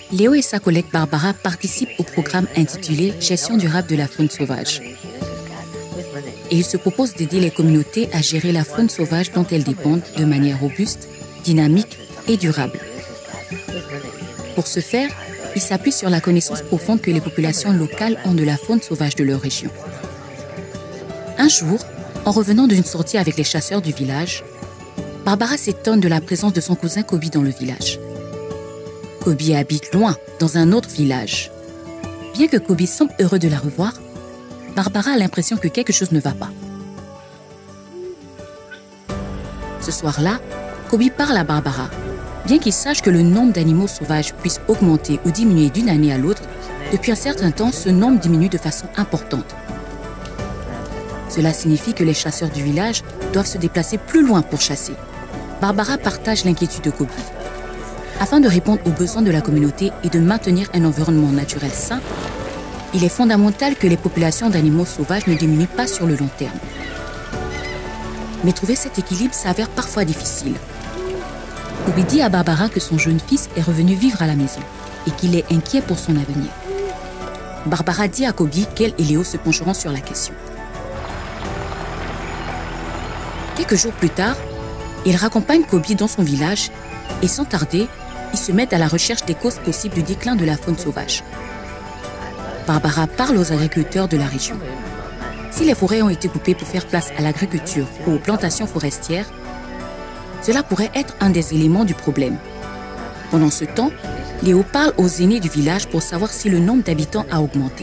Léo et sa collègue Barbara participent au programme intitulé Gestion durable de la faune sauvage. Et ils se proposent d'aider les communautés à gérer la faune sauvage dont elles dépendent de manière robuste, dynamique et durable. Pour ce faire, ils s'appuient sur la connaissance profonde que les populations locales ont de la faune sauvage de leur région. Un jour, en revenant d'une sortie avec les chasseurs du village, Barbara s'étonne de la présence de son cousin Kobe dans le village. Kobe habite loin, dans un autre village. Bien que Kobe semble heureux de la revoir, Barbara a l'impression que quelque chose ne va pas. Ce soir-là, Kobe parle à Barbara. Bien qu'il sache que le nombre d'animaux sauvages puisse augmenter ou diminuer d'une année à l'autre, depuis un certain temps, ce nombre diminue de façon importante. Cela signifie que les chasseurs du village doivent se déplacer plus loin pour chasser. Barbara partage l'inquiétude de Kobe. Afin de répondre aux besoins de la communauté et de maintenir un environnement naturel sain, il est fondamental que les populations d'animaux sauvages ne diminuent pas sur le long terme. Mais trouver cet équilibre s'avère parfois difficile. Kobe dit à Barbara que son jeune fils est revenu vivre à la maison et qu'il est inquiet pour son avenir. Barbara dit à Kobe qu'elle et Léo se pencheront sur la question. Quelques jours plus tard, il raccompagne Kobe dans son village et sans tarder, ils se mettent à la recherche des causes possibles du déclin de la faune sauvage. Barbara parle aux agriculteurs de la région. Si les forêts ont été coupées pour faire place à l'agriculture ou aux plantations forestières, cela pourrait être un des éléments du problème. Pendant ce temps, Léo parle aux aînés du village pour savoir si le nombre d'habitants a augmenté.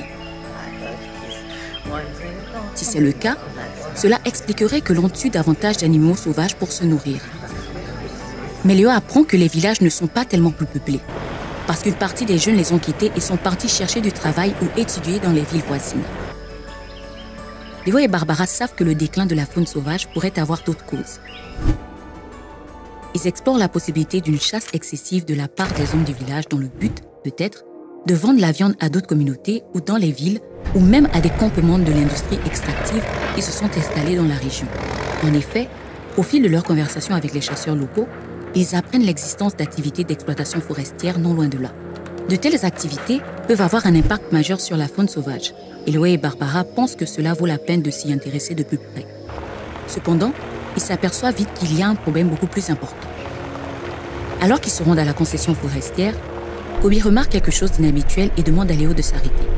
Si c'est le cas, cela expliquerait que l'on tue davantage d'animaux sauvages pour se nourrir. Mais Léo apprend que les villages ne sont pas tellement plus peuplés, parce qu'une partie des jeunes les ont quittés et sont partis chercher du travail ou étudier dans les villes voisines. Léo et Barbara savent que le déclin de la faune sauvage pourrait avoir d'autres causes. Ils explorent la possibilité d'une chasse excessive de la part des hommes du village dans le but, peut-être, de vendre la viande à d'autres communautés ou dans les villes ou même à des campements de l'industrie extractive qui se sont installés dans la région. En effet, au fil de leurs conversations avec les chasseurs locaux, ils apprennent l'existence d'activités d'exploitation forestière non loin de là. De telles activités peuvent avoir un impact majeur sur la faune sauvage, et Léo et Barbara pensent que cela vaut la peine de s'y intéresser de plus près. Cependant, ils s'aperçoivent vite qu'il y a un problème beaucoup plus important. Alors qu'ils se rendent à la concession forestière, Kobe remarque quelque chose d'inhabituel et demande à Léo de s'arrêter.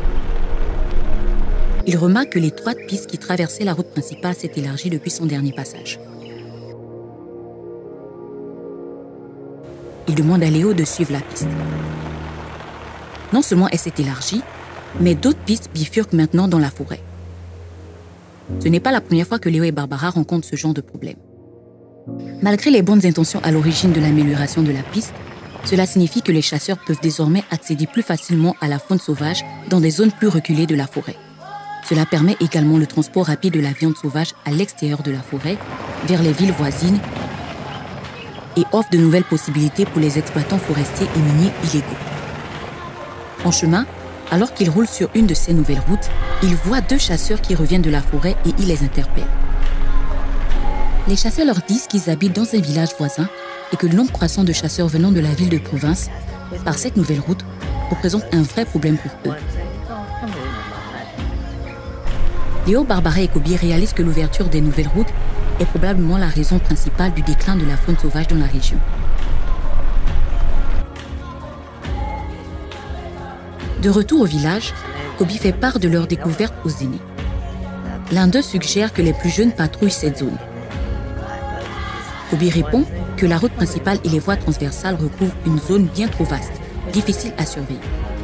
Il remarque que l'étroite piste qui traversait la route principale s'est élargie depuis son dernier passage. Il demande à Léo de suivre la piste. Non seulement elle s'est élargie, mais d'autres pistes bifurquent maintenant dans la forêt. Ce n'est pas la première fois que Léo et Barbara rencontrent ce genre de problème. Malgré les bonnes intentions à l'origine de l'amélioration de la piste, cela signifie que les chasseurs peuvent désormais accéder plus facilement à la faune sauvage dans des zones plus reculées de la forêt. Cela permet également le transport rapide de la viande sauvage à l'extérieur de la forêt, vers les villes voisines, et offre de nouvelles possibilités pour les exploitants forestiers et miniers illégaux. En chemin, alors qu'ils roulent sur une de ces nouvelles routes, ils voient deux chasseurs qui reviennent de la forêt et ils les interpellent. Les chasseurs leur disent qu'ils habitent dans un village voisin et que le nombre croissant de chasseurs venant de la ville de province, par cette nouvelle route, représente un vrai problème pour eux. Léo, Barbara et Kobe réalisent que l'ouverture des nouvelles routes est probablement la raison principale du déclin de la faune sauvage dans la région. De retour au village, Kobe fait part de leur découverte aux aînés. L'un d'eux suggère que les plus jeunes patrouillent cette zone. Kobe répond que la route principale et les voies transversales recouvrent une zone bien trop vaste, difficile à surveiller.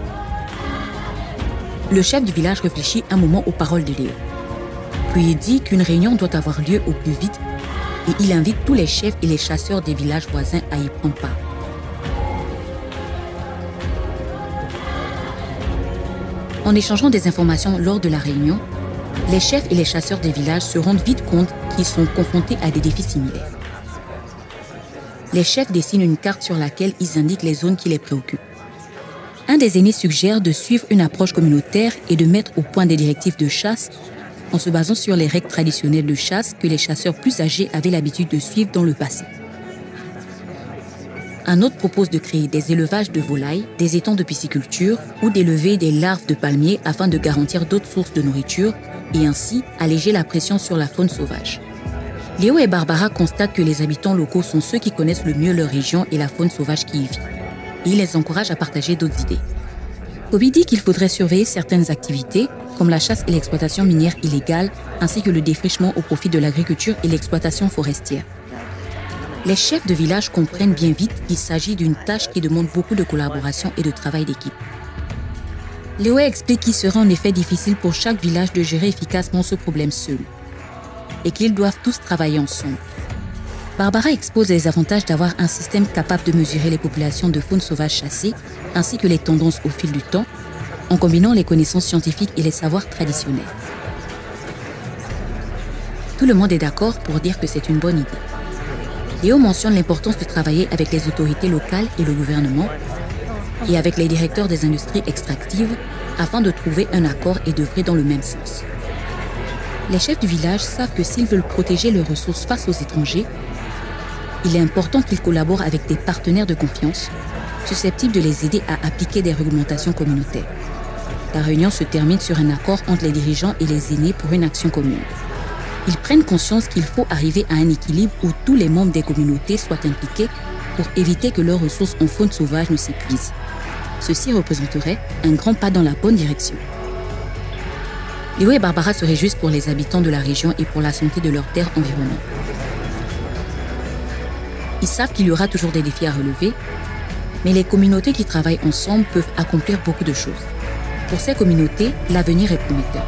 Le chef du village réfléchit un moment aux paroles de Léo. Puis il dit qu'une réunion doit avoir lieu au plus vite et il invite tous les chefs et les chasseurs des villages voisins à y prendre part. En échangeant des informations lors de la réunion, les chefs et les chasseurs des villages se rendent vite compte qu'ils sont confrontés à des défis similaires. Les chefs dessinent une carte sur laquelle ils indiquent les zones qui les préoccupent. Un des aînés suggère de suivre une approche communautaire et de mettre au point des directives de chasse en se basant sur les règles traditionnelles de chasse que les chasseurs plus âgés avaient l'habitude de suivre dans le passé. Un autre propose de créer des élevages de volailles, des étangs de pisciculture ou d'élever des larves de palmiers afin de garantir d'autres sources de nourriture et ainsi alléger la pression sur la faune sauvage. Léo et Barbara constatent que les habitants locaux sont ceux qui connaissent le mieux leur région et la faune sauvage qui y vit. Et ils les encouragent à partager d'autres idées. Kobe dit qu'il faudrait surveiller certaines activités, comme la chasse et l'exploitation minière illégale, ainsi que le défrichement au profit de l'agriculture et l'exploitation forestière. Les chefs de village comprennent bien vite qu'il s'agit d'une tâche qui demande beaucoup de collaboration et de travail d'équipe. Léo explique qu'il serait en effet difficile pour chaque village de gérer efficacement ce problème seul, et qu'ils doivent tous travailler ensemble. Barbara expose les avantages d'avoir un système capable de mesurer les populations de faune sauvage chassée, ainsi que les tendances au fil du temps, en combinant les connaissances scientifiques et les savoirs traditionnels. Tout le monde est d'accord pour dire que c'est une bonne idée. Léo mentionne l'importance de travailler avec les autorités locales et le gouvernement, et avec les directeurs des industries extractives, afin de trouver un accord et d'œuvrer dans le même sens. Les chefs du village savent que s'ils veulent protéger leurs ressources face aux étrangers, il est important qu'ils collaborent avec des partenaires de confiance, susceptibles de les aider à appliquer des réglementations communautaires. La réunion se termine sur un accord entre les dirigeants et les aînés pour une action commune. Ils prennent conscience qu'il faut arriver à un équilibre où tous les membres des communautés soient impliqués pour éviter que leurs ressources en faune sauvage ne s'épuisent. Ceci représenterait un grand pas dans la bonne direction. Léo et Barbara se réjouissent pour les habitants de la région et pour la santé de leurs terres environnantes. Ils savent qu'il y aura toujours des défis à relever, mais les communautés qui travaillent ensemble peuvent accomplir beaucoup de choses. Pour ces communautés, l'avenir est prometteur.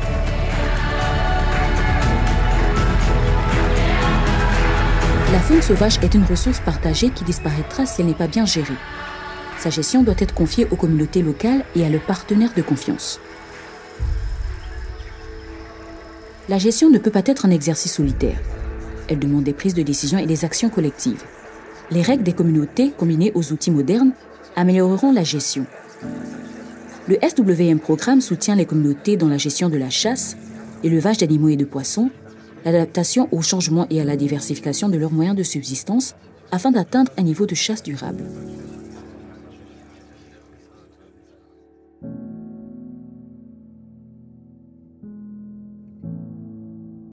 La faune sauvage est une ressource partagée qui disparaîtra si elle n'est pas bien gérée. Sa gestion doit être confiée aux communautés locales et à leurs partenaires de confiance. La gestion ne peut pas être un exercice solitaire. Elle demande des prises de décision et des actions collectives. Les règles des communautés, combinées aux outils modernes, amélioreront la gestion. Le SWM Programme soutient les communautés dans la gestion de la chasse, l'élevage d'animaux et de poissons, l'adaptation au changement et à la diversification de leurs moyens de subsistance afin d'atteindre un niveau de chasse durable.